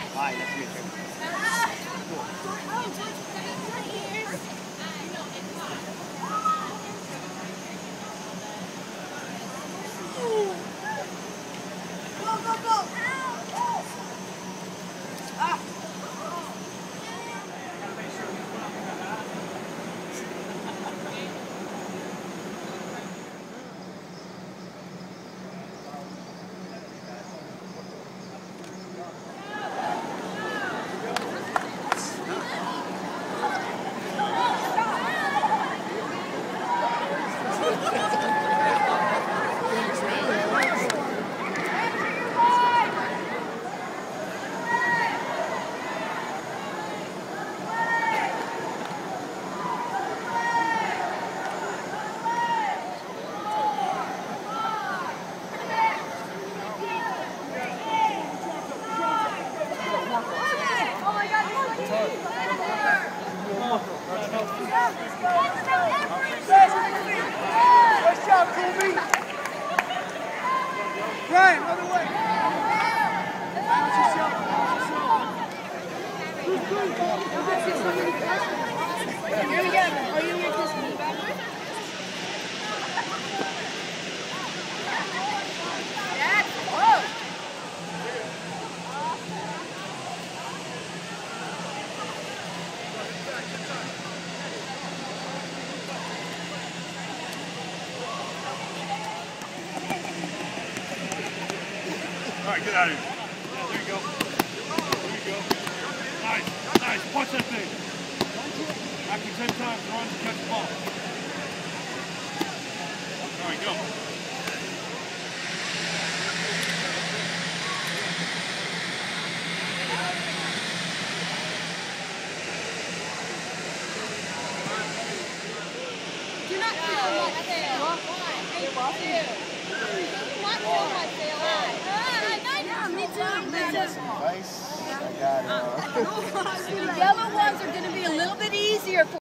Alright, let's do it. Brian, other way. Here we go. Are you going to kiss me back? All right, get out of here. Yeah, there you go. There you go. Nice, nice. Punch that thing. After 10 times, run to catch the ball. All right, go. Do not feel my tail. Why? Thank you. Do not feel my tail. Me too. Nice. I got it. The yellow ones are going to be a little bit easier for